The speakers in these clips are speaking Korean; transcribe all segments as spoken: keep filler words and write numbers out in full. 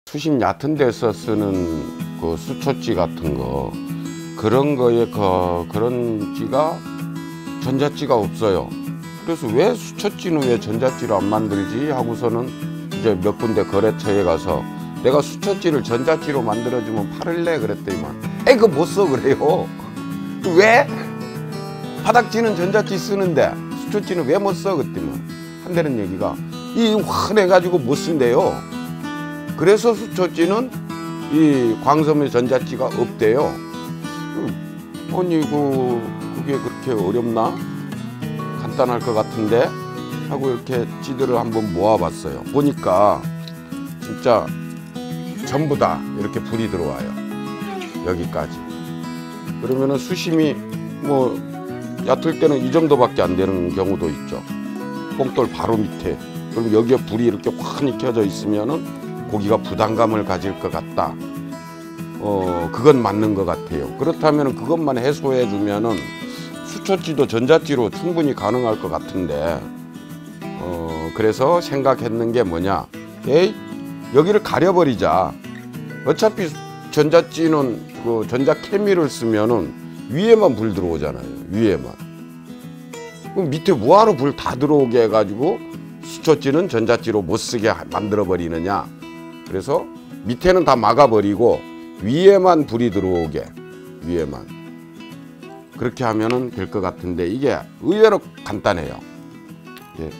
수심 얕은 데서 쓰는 그 수초지 같은 거 그런 거에 그 그런 지가 전자지가 없어요. 그래서 왜 수초지는 왜 전자지로 안 만들지 하고서는 이제 몇 군데 거래처에 가서 내가 수초지를 전자지로 만들어주면 팔을래 그랬더니만 에이 그거 못 써 그래요. 왜? 바닥지는 전자지 쓰는데 수초지는 왜 못 써 그랬더니만 한다는 얘기가 이 환해가지고 못 쓴대요. 그래서 수초지는 이 광섬의 전자지가 없대요. 아니 그 그게 그렇게 어렵나? 간단할 것 같은데 하고 이렇게 지들을 한번 모아봤어요. 보니까 진짜 전부 다 이렇게 불이 들어와요. 여기까지. 그러면은 수심이 뭐 얕을 때는 이 정도밖에 안 되는 경우도 있죠. 뽕돌 바로 밑에. 그럼 여기에 불이 이렇게 환히 켜져 있으면은 고기가 부담감을 가질 것 같다. 어, 그건 맞는 것 같아요. 그렇다면 그것만 해소해 주면은 수초지도 전자지로 충분히 가능할 것 같은데, 어, 그래서 생각했는 게 뭐냐. 에이, 여기를 가려버리자. 어차피 전자지는 그 전자케미를 쓰면은 위에만 불 들어오잖아요. 위에만. 그럼 밑에 뭐하러 불 다 들어오게 해가지고 수초지는 전자지로 못 쓰게 만들어 버리느냐. 그래서 밑에는 다 막아버리고 위에만 불이 들어오게, 위에만. 그렇게 하면은 될 것 같은데 이게 의외로 간단해요. 예.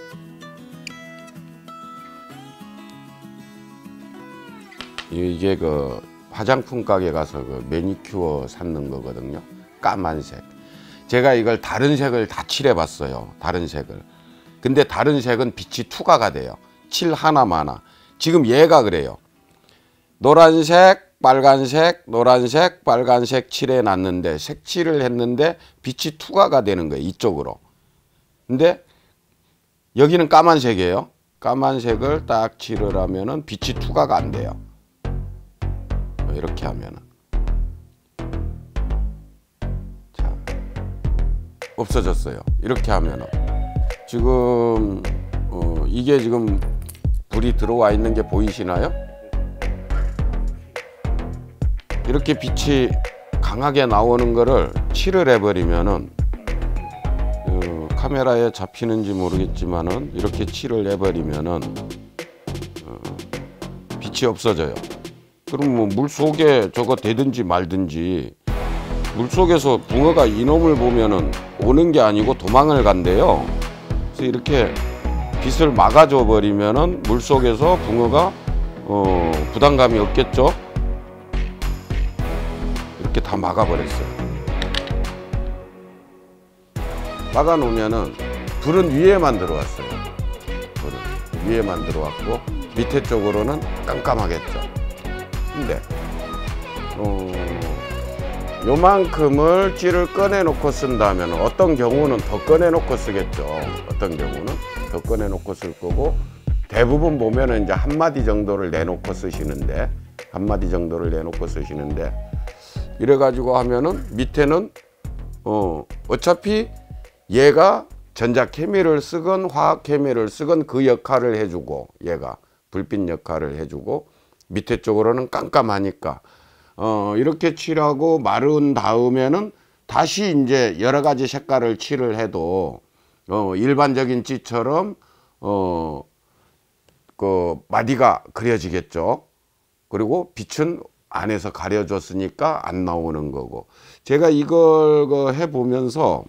이게 그 화장품 가게 가서 그 매니큐어 샀는 거거든요. 까만색. 제가 이걸 다른 색을 다 칠해 봤어요. 다른 색을. 근데 다른 색은 빛이 투과가 돼요. 칠 하나마나. 지금 얘가 그래요. 노란색, 빨간색, 노란색, 빨간색 칠해 놨는데 색칠을 했는데 빛이 투과가 되는 거예요. 이쪽으로. 근데 여기는 까만색이에요. 까만색을 딱 칠을 하면은 빛이 투과가 안 돼요. 이렇게 하면은. 자, 없어졌어요. 이렇게 하면은. 지금 어, 이게 지금 불이 들어와 있는 게 보이시나요? 이렇게 빛이 강하게 나오는 거를 칠을 해버리면은 어, 카메라에 잡히는지 모르겠지만은 이렇게 칠을 해버리면은 어, 빛이 없어져요. 그럼 뭐 물속에 저거 되든지 말든지. 물속에서 붕어가 이놈을 보면은 오는 게 아니고 도망을 간대요. 그래서 이렇게 빛을 막아줘 버리면은 물속에서 붕어가 어, 부담감이 없겠죠. 이렇게 다 막아버렸어요. 막아놓으면은 불은 위에만 들어왔어요. 불은 위에만 들어왔고 밑에 쪽으로는 깜깜하겠죠. 근데 어, 요만큼을 찌를 꺼내놓고 쓴다면 어떤 경우는 더 꺼내놓고 쓰겠죠. 어떤 경우는 더 꺼내놓고 쓸 거고, 대부분 보면은 이제 한 마디 정도를 내놓고 쓰시는데 한 마디 정도를 내놓고 쓰시는데 이래가지고 하면은 밑에는 어, 어차피 얘가 전자케미를 쓰건 화학케미를 쓰건 그 역할을 해주고, 얘가 불빛 역할을 해주고, 밑에 쪽으로는 깜깜하니까 어, 이렇게 칠하고 마른 다음에는 다시 이제 여러 가지 색깔을 칠을 해도 어, 일반적인 찌처럼 어, 그 마디가 그려지겠죠. 그리고 빛은 안에서 가려졌으니까 안 나오는 거고. 제가 이걸 그 해보면서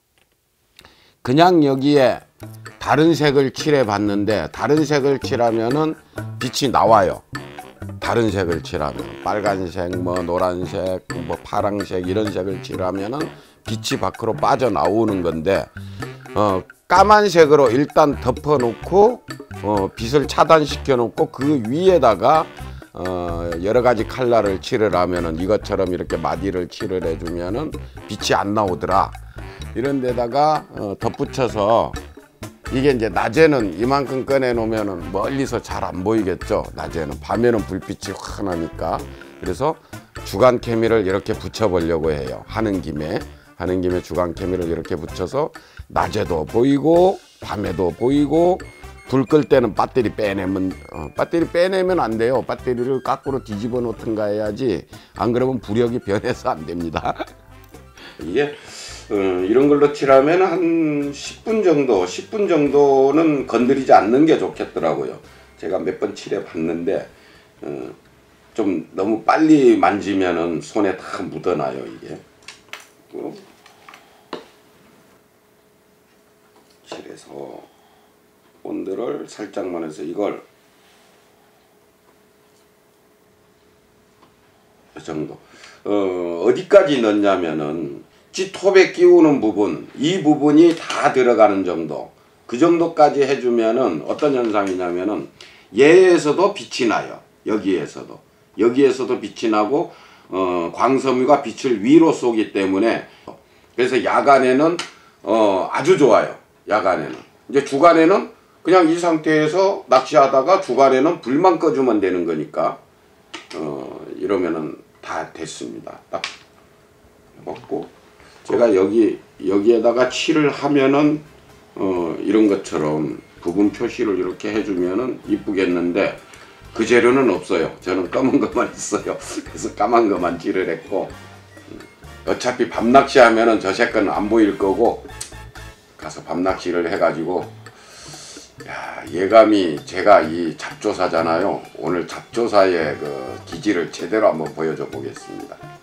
그냥 여기에 다른 색을 칠해 봤는데 다른 색을 칠하면은 빛이 나와요. 다른 색을 칠하면 빨간색, 뭐 노란색, 뭐 파란색 이런 색을 칠하면은 빛이 밖으로 빠져나오는 건데 어, 까만색으로 일단 덮어놓고 어, 빛을 차단시켜 놓고 그 위에다가 어, 여러 가지 컬러를 칠을 하면은 이것처럼 이렇게 마디를 칠을 해주면은 빛이 안 나오더라. 이런 데다가 어, 덧붙여서 이게 이제 낮에는 이만큼 꺼내 놓으면은 멀리서 잘 안 보이겠죠. 낮에는. 밤에는 불빛이 환하니까. 그래서 주간 케미를 이렇게 붙여 보려고 해요. 하는 김에 하는 김에 주간 케미를 이렇게 붙여서 낮에도 보이고 밤에도 보이고 불 끌 때는 배터리 빼내면 어, 배터리 빼내면 안 돼요. 배터리를 거꾸로 뒤집어 놓든가 해야지. 안 그러면 부력이 변해서 안 됩니다. 이게 어, 이런 걸로 칠하면 한 십 분 정도 십 분 정도는 건드리지 않는 게 좋겠더라고요. 제가 몇 번 칠해 봤는데 어, 좀 너무 빨리 만지면은 손에 다 묻어나요. 이게 어. 칠해서 본드를 살짝만 해서 이걸 이 정도 어, 어디까지 넣냐면은 찌톱에 끼우는 부분, 이 부분이 다 들어가는 정도, 그 정도까지 해주면은 어떤 현상이냐면은 얘에서도 빛이 나요. 여기에서도 여기에서도 빛이 나고 어, 광섬유가 빛을 위로 쏘기 때문에, 그래서 야간에는 어, 아주 좋아요. 야간에는. 이제 주간에는 그냥 이 상태에서 낚시하다가 주간에는 불만 꺼주면 되는 거니까 어, 이러면은 다 됐습니다. 딱 먹고 제가 여기 여기에다가 칠을 하면은 어, 이런 것처럼 부분 표시를 이렇게 해주면은 이쁘겠는데 그 재료는 없어요. 저는 검은 것만 있어요. 그래서 까만 것만 칠을 했고, 어차피 밤낚시 하면은 저 새끼는 안 보일 거고 가서 밤낚시를 해가지고, 야, 예감이 제가 이 잡조사잖아요. 오늘 잡조사의 그 기질을 제대로 한번 보여줘 보겠습니다.